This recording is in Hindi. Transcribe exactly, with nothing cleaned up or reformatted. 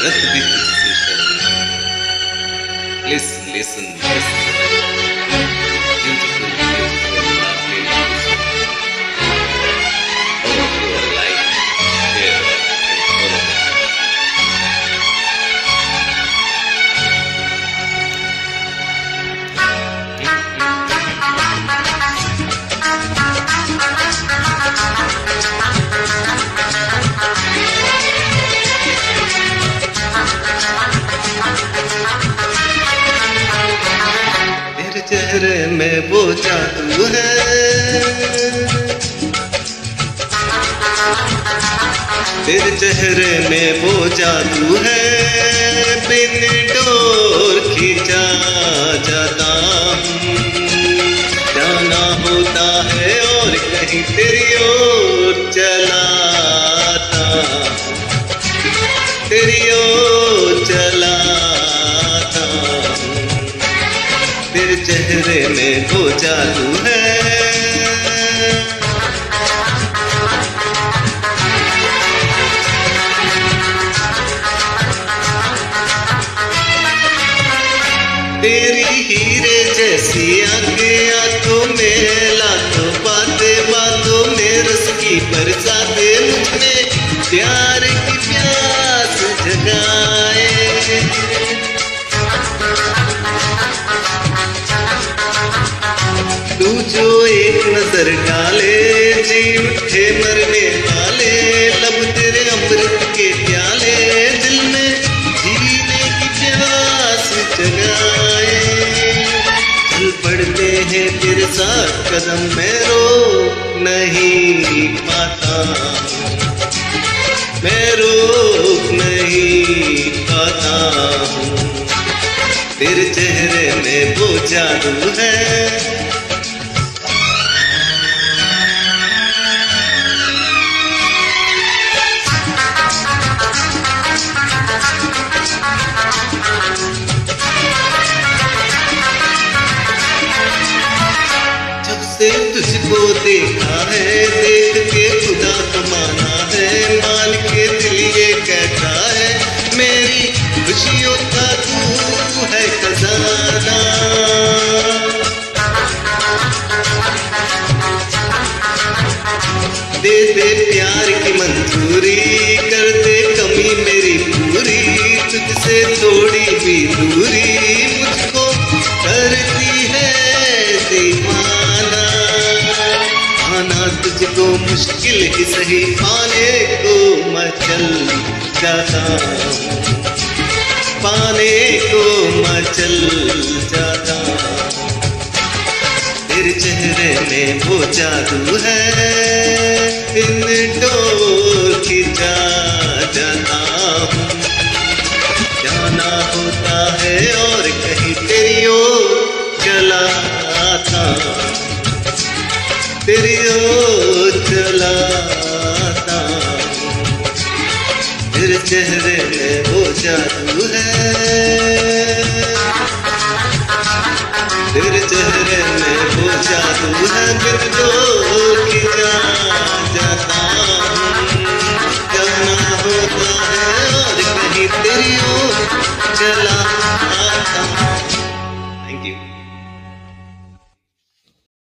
नफरत भी तुझसे शर्म। Please listen, listen. Beautiful, beautiful, lovely music. All of your life, here and follow me. चेहरे में वो जादू है, तेरे चेहरे में वो जादू है, बिन डोर खींचा जाता हूँ। जाना होता है और कहीं तेरी ओर चलाता, तेरी ओर चलाता। तेरे चेहरे में वो जादू है, तेरी हीरे जैसी आंखें, आंखों में लाखों बातें, बातों में रस की बरसातें, मुझमें प्यार की प्यास जगाए। तू जो एक नजर डाले, जी उठे मरने वाले, लब तेरे अमृत के प्याले, दिल में जीने की प्यास जगाए। चल पड़ते हैं तेरे साथ कदम, मैं रोक नहीं पाता, मैं रोक नहीं पाता हूँ। तेरे चेहरे में वो जादू है, तुझको देखा है, देख के खुदा कमाना है, मान के दिल ये कहता है, मेरी खुशियों का तू है खजाना। दे दे प्यार की मंजूरी, कर दे कमी मेरी पूरी, तुझसे थोड़ी भी दूरी मुझको करती है दीवाना। आना तुझको मुश्किल ही सही, पाने को मैं चल जाता, पाने को मैं चल जाता। तेरे चेहरे में वो जादू है, इन डोर खींचा जाता हूँ। जाना होता है और कहीं तेरी ओर चला आता, तेरी ओर चलाता। तेरे चेहरे में वो जादू है, तेरे चेहरे में वो जादू है, बिन डोर खींचा जाता हूँ। जाना होता है और कहीं तेरी ओर चला